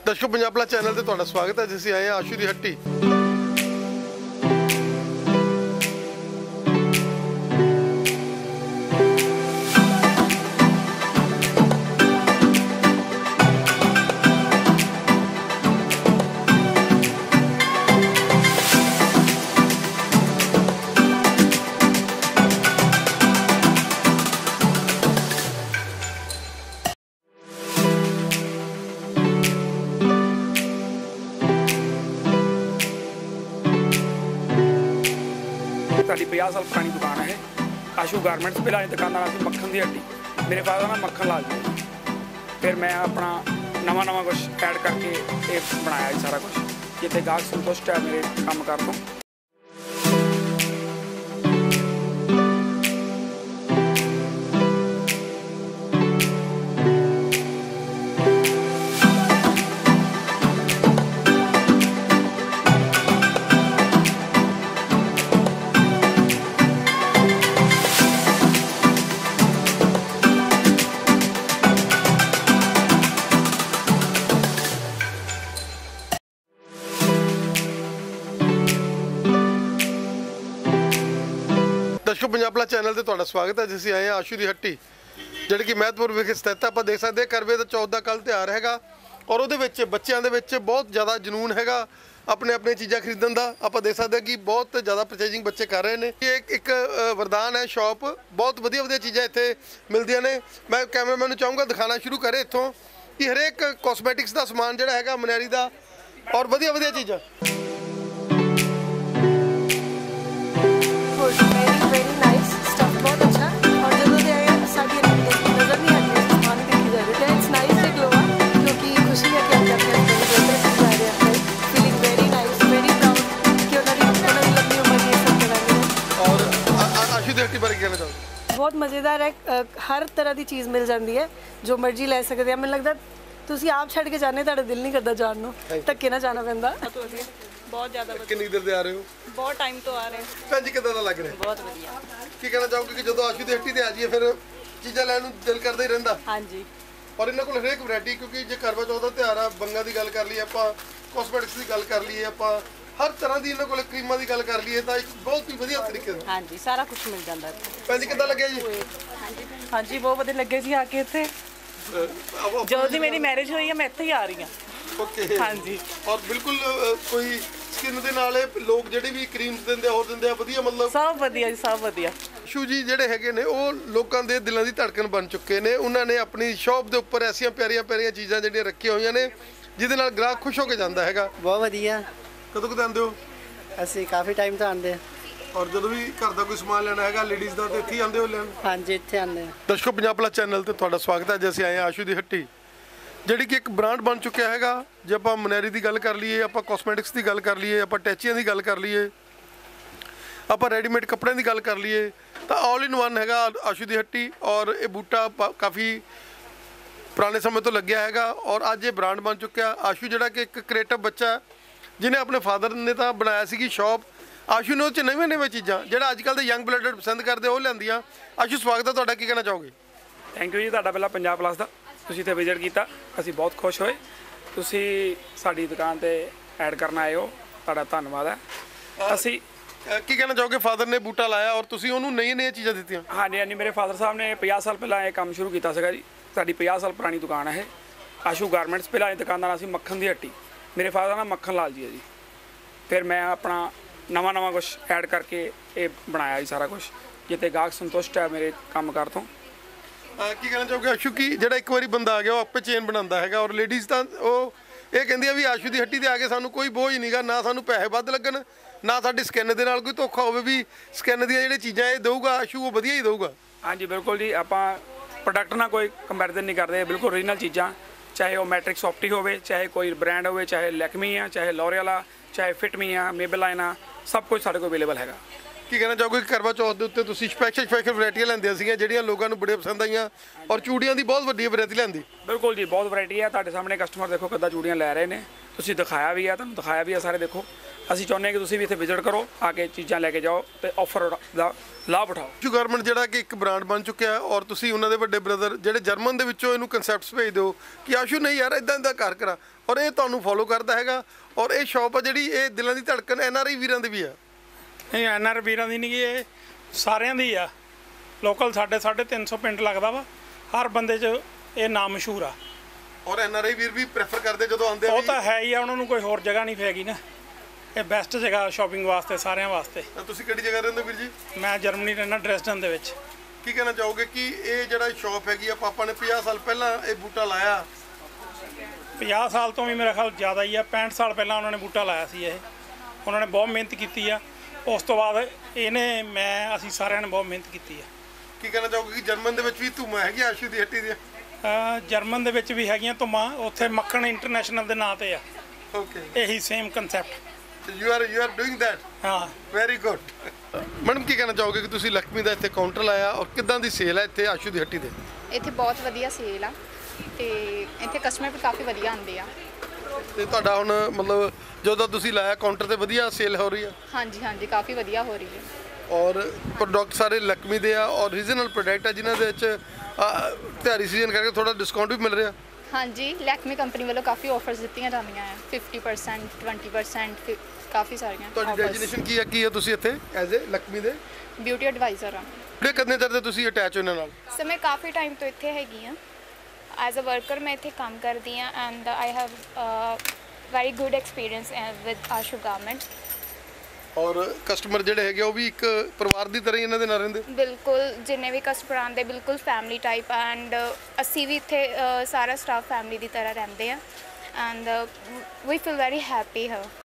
दर्शकों Punjab plus channel से तुहाडा स्वागत है। जिस आए हैं आशू की हट्टी। साडी 50 साल पुरानी दुकान है आशू गारमेंट्स। पहला दुकान का नाम सी मक्खन की हट्टी। मेरे फादर नाम मक्खन लाल जी। फिर मैं अपना नवा कुछ ऐड करके ये बनाया सारा कुछ, जिते गाहक संतुष्ट है मेरे काम कर तो। दर्शकों पंजाब प्लस चैनल से तुहाडा स्वागत है। जिस आए हैं आशू की हट्टी, जिहड़ी कि महतपुर विखे स्थित है। आप देख सकते करवे दा चौथ दा कल त्यौहार हैगा और उहदे विच बच्चों दे विच बहुत ज़्यादा जनून हैगा अपने अपने चीज़ां खरीदण दा। आप देख सकते कि बहुत ज़्यादा परचेजिंग बच्चे कर रहे हैं। ये एक वरदान है शॉप, बहुत वधिया वधिया चीज़ां इत्थे मिलदियां ने। मैं कैमरामैन नूं चाहूँगा दिखाना शुरू करे इत्थों कि हरेक कॉस्मैटिक्स का समान जिहड़ा हैगा मनियारी दा और वधिया वधिया चीज़ां। वेरी नाइस स्टफ, बहुत अच्छा। और जो आए साड़ी नजर नहीं आती है, सामान देखी जा रही है। इट्स नाइस से ग्लो अप, क्योंकि खुशी है कि आप जा रहे हैं। Feeling very nice, very proud कि उन्होंने लंबी उम्र ये सब करा। और आशू की हट्टी बारे कहना चाहूँगा बहुत मज़ेदार है। हर तरह की चीज़ मिल जाती है, जो मर्जी ले सकते हैं। मैंने लगता ਤੁਸੀਂ ਆਪ ਛੱਡ ਕੇ ਜਾਣੇ, ਤੁਹਾਡਾ ਦਿਲ ਨਹੀਂ ਕਰਦਾ ਜਾਣ ਨੂੰ, ਧੱਕੇ ਨਾ ਜਾਣਾ ਪੈਂਦਾ। बहुत ज़्यादा कितनी देर से आ रहे हो? बहुत टाइम तो आ रहे हैं। भैन जी कितना दा लग रहा है? बहुत बढ़िया। की कहना चाहोगे कि जो आशू की हट्टी ते आ जाइए फिर चीज़ां लैण नूं दिल करदा ही रहिंदा। हाँ जी। और इन्हां कोल हरेक वैरायटी, क्योंकि जे करवा चौथ दा त्यौहार आ, बंगा की गल कर लईए आपां, कॉस्मैटिक्स की गल कर लईए आपां, हर तरह की इन्हां कोल क्रीमां की गल कर लईए तां एक बहुत ही वधिया तरीके नाल। हाँ जी, सारा कुछ मिल जाता है। भैन जी कितना लगे जी? हाँ जी, बहुत वधिया लगे जी आके इत्थे। जो जी मेरी मैरिज हुई है मैं इत्थे ही आ रही हूँ। ओके हाँ जी। और बिल्कुल कोई स्किन दे नाल लोग ਜਿਹੜੇ ਵੀ ਕਰੀਮਸ ਦਿੰਦੇ ਹੋਰ ਦਿੰਦੇ ਆ ਵਧੀਆ, ਮਤਲਬ सब वधिया जी, सब वधिया। ਆਸ਼ੂ ਜੀ ਜਿਹੜੇ ਹੈਗੇ ਨੇ ਉਹ ਲੋਕਾਂ ਦੇ ਦਿਲਾਂ ਦੀ ਧੜਕਣ ਬਣ ਚੁੱਕੇ ਨੇ। ਉਹਨਾਂ ਨੇ ਆਪਣੀ ਸ਼ਾਪ ਦੇ ਉੱਪਰ ਐਸੀਆਂ ਪਿਆਰੀਆਂ ਪਿਆਰੀਆਂ ਚੀਜ਼ਾਂ ਜਿਹੜੀਆਂ ਰੱਖੀਆਂ ਹੋਈਆਂ ਨੇ ਜਿਹਦੇ ਨਾਲ ਗ੍ਰਾਹਕ ਖੁਸ਼ ਹੋ ਕੇ ਜਾਂਦਾ ਹੈਗਾ। ਬਹੁਤ ਵਧੀਆ। ਕਦੋਂ ਕਦੋਂ ਆਉਂਦੇ ਹੋ? ਅਸੀਂ ਕਾਫੀ ਟਾਈਮ ਤੋਂ ਆਉਂਦੇ ਹਾਂ। ਔਰ ਜਦੋਂ ਵੀ ਘਰ ਦਾ ਕੋਈ ਸਮਾਨ ਲੈਣਾ ਹੈਗਾ ਲੇਡੀਜ਼ ਦਾ ਤੇ ਇੱਥੇ ਹੀ ਆਉਂਦੇ ਹੋ ਲੈਣ? ਹਾਂਜੀ, ਇੱਥੇ ਆਉਂਦੇ ਹਾਂ। ਦਰਸ਼ਕੋ ਪੰਜਾਬ ਪਲਸ ਚੈਨਲ ਤੇ ਤੁਹਾਡਾ ਸਵਾਗਤ ਹੈ। ਅੱਜ ਅਸੀਂ ਆਏ ਹਾਂ ਆਸ਼ੂ ਦੀ ਹੱਟੀ, ਜਿਹੜੀ ਕਿ ਇੱਕ ਬ੍ਰਾਂਡ ਬਣ ਚੁੱਕਿਆ ਹੈਗਾ। ਜੇ ਆਪਾਂ ਮਨਿਆਰੀ ਦੀ ਗੱਲ ਕਰ ਲਈਏ, ਆਪਾਂ ਕਾਸਮੈਟਿਕਸ ਦੀ ਗੱਲ ਕਰ ਲਈਏ, ਆਪਾਂ ਟੈਚੀਆਂ ਦੀ ਗੱਲ ਕਰ ਲਈਏ, ਆਪਾਂ ਰੈਡੀਮੇਡ ਕੱਪੜਿਆਂ ਦੀ ਗੱਲ ਕਰ ਲਈਏ, ਤਾਂ ਆਲ ਇਨ ਵਨ ਹੈਗਾ ਆਸ਼ੂ ਦੀ ਹੱਟੀ। ਔਰ ਇਹ ਬੂਟਾ ਕਾਫੀ ਪੁਰਾਣੇ ਸਮੇਂ ਤੋਂ ਲੱਗਿਆ ਹੈਗਾ ਔਰ ਅੱਜ ਇਹ ਬ੍ਰਾਂਡ ਬਣ ਚੁੱਕਿਆ। ਆਸ਼ੂ ਜਿਹੜਾ ਕਿ ਇੱਕ ਕ੍ਰੀਏਟਿਵ ਬੱਚਾ ਜਿਹਨੇ ਆਪਣੇ ਫਾਦਰ ਨੇ ਤਾਂ ਬਣਾਇਆ ਸੀਗੀ ਸ਼ਾਪ। ਆਸ਼ੂ ਨੇ ਉਹ 'ਚ ਨਵੀਆਂ ਚੀਜ਼ਾਂ ਜਿਹੜਾ ਅੱਜ ਕੱਲ੍ਹ ਦੇ ਯੰਗ ਬਲੱਡਡ ਪਸੰਦ ਕਰਦੇ ਉਹ ਲਿਆਂਦੀਆਂ। ਆਸ਼ੂ ਸਵਾਗਤ ਹੈ ਤੁਹਾਡਾ, ਕੀ ਕਹਿਣਾ ਚਾਹੋਗੇ? ਥੈਂਕ ਯੂ ਜੀ ਤੁਹਾਡਾ ਪਹਿਲਾਂ ਪੰਜਾਬ ਪਲਸ ਦਾ, ਤੁਸੀਂ ਇੱਥੇ ਵਿਜ਼ਿਟ ਕੀਤਾ, ਅਸੀਂ ਬਹੁਤ ਖੁਸ਼ ਹੋਏ। ਤੁਸੀਂ ਸਾਡੀ ਦੁਕਾਨ ਤੇ ਐਡ ਕਰਨ ਆਏ ਹੋ, ਤੁਹਾਡਾ ਧੰਨਵਾਦ ਹੈ। ਅਸੀਂ ਕੀ ਕਹਿਣਾ ਚਾਹੋਗੇ? ਫਾਦਰ ਨੇ ਬੂਟਾ ਲਾਇਆ ਔਰ ਤੁਸੀਂ ਉਹਨੂੰ ਨਈਆਂ ਚੀਜ਼ਾਂ ਦਿੱਤੀਆਂ। ਹਾਂਜੀ ਹਾਂਜੀ, ਮੇਰੇ ਫਾਦਰ ਸਾਹਿਬ ਨੇ 50 ਸਾਲ ਪਹਿਲਾਂ ਇਹ ਕੰਮ ਸ਼ੁਰੂ ਕੀਤਾ ਸੀਗਾ ਜੀ। ਸਾਡੀ 50 ਸਾਲ ਪੁਰਾਣੀ ਦੁਕਾਨ ਹੈ ਇਹ ਆਸ਼ੂ ਗਾਰਮੈਂਟਸ। ਪਹਿਲਾਂ ਇਹ ਦੁਕਾਨ ਦਾ ਨਾਮ ਸੀ ਮੱਖਣ ਦੀ ਹੱਟੀ। ਮੇਰੇ ਫਾਦਰ ਨਾਮ ਮੱਖਣ ਲਾਲ ਜੀ ਹੈ ਜੀ। ਫਿਰ ਮੈਂ ਆਪਣਾ ਨਵਾਂ ਕੁਛ ਐਡ ਕਰਕੇ ਇਹ ਬਣਾਇਆ ਜੀ ਸਾਰਾ ਕੁਛ, ਜਿੱਤੇ ਗਾਹਕ ਸੰਤੁਸ਼ਟ ਹੈ ਮੇਰੇ ਕੰਮ ਕਰ ਤੋਂ। ਕੀ ਕਹਿਣਾ ਚਾਹੋਗੇ ਆਸ਼ੂ ਕਿ ਜਿਹੜਾ ਇੱਕ ਵਾਰੀ ਬੰਦਾ ਆ ਗਿਆ ਉਹ ਆਪੇ ਚੇਨ ਬਣਾਉਂਦਾ ਹੈਗਾ ਔਰ ਲੇਡੀਜ਼ ਤਾਂ ਉਹ ਇਹ ਕਹਿੰਦੀਆਂ ਵੀ ਆਸ਼ੂ ਦੀ ਹੱਟੀ ਤੇ ਆ ਕੇ ਸਾਨੂੰ ਕੋਈ ਬੋਝ ਨਹੀਂਗਾ, ਨਾ ਸਾਨੂੰ ਪੈਸੇ ਵੱਧ ਲੱਗਣ, ਨਾ ਸਾਡੀ ਸਕਿਨ ਦੇ ਨਾਲ ਕੋਈ ਧੋਖਾ ਹੋਵੇ, ਵੀ ਸਕਿਨ ਦੀਆਂ ਜਿਹੜੀਆਂ ਚੀਜ਼ਾਂ ਇਹ ਦੇਊਗਾ ਆਸ਼ੂ ਉਹ ਵਧੀਆ ਹੀ ਦੇਊਗਾ। ਹਾਂਜੀ ਬਿਲਕੁਲ ਜੀ, ਆਪਾਂ ਪ੍ਰੋਡਕਟ ਨਾਲ ਕੋਈ ਕੰਪੈਰੀਜ਼ਨ ਨਹੀਂ ਕਰਦੇ, ਬਿਲਕੁਲ ਓਰੀਜਨਲ ਚੀਜ਼ਾਂ, ਚਾਹੇ ਉਹ ਮੈਟ੍ਰਿਕਸ ਆਪਟੀ ਹੋਵੇ, ਚਾਹੇ ਕੋਈ ਬ੍ਰਾਂਡ ਹੋਵੇ, ਚਾਹੇ ਲੈਕਮੀ ਆ, ਚਾਹੇ ਲੋਰੀਅਲ ਆ, ਚਾਹੇ ਫਿਟਮੀ ਆ, ਮੇਬੇਲਾਈਨ ਆ, ਸਭ ਕੁਝ ਸਾਡੇ ਕੋਲ ਅਵੇਲੇਬਲ ਹੈਗਾ। ਕੀ ਕਹਿਣਾ ਚਾਹੋਗੇ ਕਰਵਾ ਚੌਥ ਦੇ ਉੱਤੇ ਤੁਸੀਂ ਸਪੈਸ਼ਲ ਵੈਰਾਈਟੀਆਂ ਲੈਂਦੀਆਂ ਸੀਗੀਆਂ ਜਿਹੜੀਆਂ ਲੋਕਾਂ ਨੂੰ ਬੜੇ ਪਸੰਦ ਆਈਆਂ ਔਰ ਚੂੜੀਆਂ ਦੀ ਬਹੁਤ ਵੱਡੀ ਵੈਰਾਈਟੀ ਲੈਂਦੀ? ਬਿਲਕੁਲ ਜੀ, ਬਹੁਤ ਵੈਰਾਈਟੀ ਹੈ। ਤੁਹਾਡੇ ਸਾਹਮਣੇ ਕਸਟਮਰ ਦੇਖੋ ਕਿੱਦਾਂ ਚੂੜੀਆਂ ਲੈ ਰਹੇ ਨੇ। ਤੁਸੀਂ ਦਿਖਾਇਆ ਵੀ ਆ, ਤੁਹਾਨੂੰ ਦਿਖਾਇਆ ਵੀ ਆ ਸਾਰੇ ਦੇਖੋ। ਅਸੀਂ ਚਾਹੁੰਦੇ ਹਾਂ ਕਿ ਤੁਸੀਂ ਵੀ ਇੱਥੇ ਵਿਜ਼ਿਟ ਕਰੋ, ਆ ਕੇ ਚੀਜ਼ਾਂ ਲੈ ਕੇ ਜਾਓ ਤੇ ਆਫਰ ਦਾ ਲਾਭ ਉਠਾਓ। ਆਸ਼ੂ ਗਾਰਮੈਂਟ ਜਿਹੜਾ ਕਿ ਇੱਕ ਬ੍ਰਾਂਡ ਬਣ ਚੁੱਕਿਆ ਹੈ ਔਰ ਤੁਸੀਂ ਉਹਨਾਂ ਦੇ ਵੱਡੇ ਬ੍ਰਦਰ ਜਿਹੜੇ ਜਰਮਨ ਦੇ ਵਿੱਚੋਂ ਇਹਨੂੰ ਕਨਸੈਪਟਸ ਭੇਜ ਦਿਓ ਕਿ ਆਸ਼ੂ ਨਹੀਂ ਯਾਰ ਇਦਾਂ ਇਦਾਂ ਕਰ ਕਰਾ, ਔਰ ਇਹ ਤੁਹਾਨੂੰ ਫੋਲੋ ਕਰਦਾ ਹੈਗਾ। ਔਰ ਇਹ ਸ਼ੌਪ ਆ ਜਿਹੜੀ ਇਹ ਦਿਲਾਂ ਦੀ ਧੜਕਨ NRI ਵੀਰਾਂ ਦੀ ਵੀ ਆ। ਇਹ NR ਵੀਰਾਂ ਦੀ ਨਹੀਂ ਗੀ, ਇਹ ਸਾਰਿਆਂ ਦੀ ਆ। ਲੋਕਲ ਸਾਡੇ 350 ਪਿੰਡ ਲੱਗਦਾ ਵਾ, ਹਰ ਬੰਦੇ 'ਚ ਇਹ ਨਾਮ ਮਸ਼ਹੂਰ ਆ। ਔਰ NRI ਵੀਰ ਵੀ ਪ੍ਰੈਫਰ ਕਰਦੇ ਜਦੋਂ ਆਉਂਦੇ ਉਹ ਤਾਂ ਹੈ ਹੀ ਆ, ਉਹਨਾਂ ਨੂੰ ਕੋਈ ਹੋਰ ਜਗ੍ਹਾ ਨਹੀਂ ਫੇਗੀ ਨਾ। ਇਹ ਬੈਸਟ ਜਗ੍ਹਾ ਸ਼ਾਪਿੰਗ ਵਾਸਤੇ ਸਾਰਿਆਂ ਵਾਸਤੇ। ਤੁਸੀਂ ਕਿਹੜੀ ਜਗ੍ਹਾ ਰਹਿੰਦੇ ਵੀਰ ਜੀ? ਮੈਂ ਜਰਮਨੀ ਰਹਿਣਾ, ਡ੍ਰੈਸਡਨ ਦੇ ਵਿੱਚ। ਕੀ ਕਹਿਣਾ ਚਾਹੋਗੇ ਕਿ ਇਹ ਜਿਹੜਾ ਸ਼ੌਪ ਹੈਗੀ ਆ, ਪਾਪਾ ਨੇ 50 ਸਾਲ ਪਹਿਲਾਂ ਇਹ ਬੂਟਾ ਲਾਇਆ? 50 ਸਾਲ ਤੋਂ ਵੀ ਮੇਰਾ ਖਿਆਲ ਜ਼ਿਆਦਾ ਹੀ ਆ। 65 ਸਾਲ ਪਹਿਲਾਂ ਉਹਨਾਂ ਨੇ ਬੂਟਾ ਲਾਇਆ ਸੀ। ਇਹ ਉਹਨਾਂ ਨੇ ਬਹੁਤ ਮਿਹਨਤ ਕੀਤੀ ਆ। ਉਸ ਤੋਂ ਬਾਅਦ ਅਸੀਂ ਸਾਰਿਆਂ ਨੇ ਬਹੁਤ ਮਿਹਨਤ ਕੀਤੀ ਆ। ਕੀ ਕਹਿਣਾ ਚਾਹੋਗੇ ਕਿ ਜਰਮਨ ਦੇ ਵਿੱਚ ਵੀ ਧੂਮਾਂ ਹੈਗੀਆਂ ਆਸ਼ੂ ਦੀ ਹੱਟੀ ਦੀਆਂ? ਜਰਮਨ ਦੇ ਵਿੱਚ ਵੀ ਹੈਗੀਆਂ ਧੁੰਮਾਂ, ਉੱਥੇ ਮੱਖਣ ਇੰਟਰਨੈਸ਼ਨਲ ਦੇ ਨਾਂ ਤੇ ਆ। ਓਕੇ, ਇਹੀ same concept. You are doing that? ਹਾਂ, ਵੈਰੀ ਗੁੱਡ। ਮੈਡਮ ਕੀ ਕਹਿਣਾ ਚਾਹੋਗੇ ਕਿ ਤੁਸੀਂ ਲక్ష్ਮੀ ਦਾ ਇੱਥੇ ਕਾਊਂਟਰ ਲਾਇਆ ਔਰ ਕਿੱਦਾਂ ਦੀ ਸੇਲ ਹੈ ਇੱਥੇ ਆਸ਼ੂ ਦੀ ਹੱਟੀ ਦੇ? ਇੱਥੇ ਬਹੁਤ ਵਧੀਆ ਸੇਲ ਆ ਤੇ ਇੱਥੇ ਕਸਟਮਰ ਵੀ ਕਾਫੀ ਵਧੀਆ ਆਉਂਦੇ ਆ। ਤੇ ਤੁਹਾਡਾ ਹੁਣ ਮਤਲਬ ਜਦੋਂ ਤੁਸੀਂ ਲਾਇਆ ਕਾਊਂਟਰ ਤੇ ਵਧੀਆ ਸੇਲ ਹੋ ਰਹੀ ਆ? ਹਾਂਜੀ ਹਾਂਜੀ, ਕਾਫੀ ਵਧੀਆ ਹੋ ਰਹੀ ਹੈ। ਔਰ ਪ੍ਰੋਡਕਟ ਸਾਰੇ ਲక్ష్ਮੀ ਦੇ ਆ ਔਰ ਰੀਜਨਲ ਪ੍ਰੋਡਕਟ ਆ ਜਿਨ੍ਹਾਂ ਦੇ ਵਿੱਚ ਤਿਉਹਾਰੀ ਸੀਜ਼ਨ ਕਰਕੇ ਥੋੜਾ ਡਿਸਕਾਊਂਟ ਵੀ ਮਿਲ ਰਿਹਾ। ਹਾਂਜੀ, ਲੈਕਮੀ ਕੰਪਨੀ ਵੱਲੋਂ ਕਾਫੀ ਆਫਰਸ ਦਿੱਤੀਆਂ ਜਾਂਦੀਆਂ ਆ, 50%, 20%, ਕਾਫੀ ਸਾਰੀਆਂ ਤੁਹਾਡੀ offers। ਡੈਜੀਨੇਸ਼ਨ ਕੀ ਹੈ ਤੁਸੀਂ ਇੱਥੇ ਐਜ਼ ਅ ਲక్ష్ਮੀ ਦੇ? ਬਿਊਟੀ ਐਡਵਾਈਜ਼ਰ ਆ। ਕਿਹੜੇ ਕਿੰਨੇ ਚਿਰ ਦੇ ਤੁਸੀਂ ਅਟੈਚ ਹੋ ਇਹਨਾਂ ਨਾਲ? ਸੋ ਮੈਂ ਕਾਫੀ ਟਾਈਮ ਤੋਂ ਇੱਥੇ ਹੈਗੀ ਹਾਂ। ਐਜ਼ ਅ ਵਰਕਰ ਮੈਂ ਇੱਥੇ ਕੰਮ ਕਰਦੀ ਹਾਂ and I have very good experience with Ashu garment. ਔਰ ਕਸਟਮਰ ਜਿਹੜੇ ਹੈਗੇ ਉਹ ਵੀ ਇੱਕ ਪਰਿਵਾਰ ਦੀ ਤਰ੍ਹਾਂ ਹੀ ਇਹਨਾਂ ਦੇ ਨਾਲ ਰਹਿੰਦੇ? ਬਿਲਕੁਲ, ਜਿੰਨੇ ਵੀ ਕਸਟਮਰ ਆਉਂਦੇ ਬਿਲਕੁਲ ਫੈਮਿਲੀ ਟਾਈਪ ਐਂਡ ਅਸੀਂ ਵੀ ਇੱਥੇ ਸਾਰਾ ਸਟਾਫ ਫੈਮਿਲੀ ਦੀ ਤਰ੍ਹਾਂ ਰਹਿੰਦੇ ਆ and we feel very happy ਹੈ।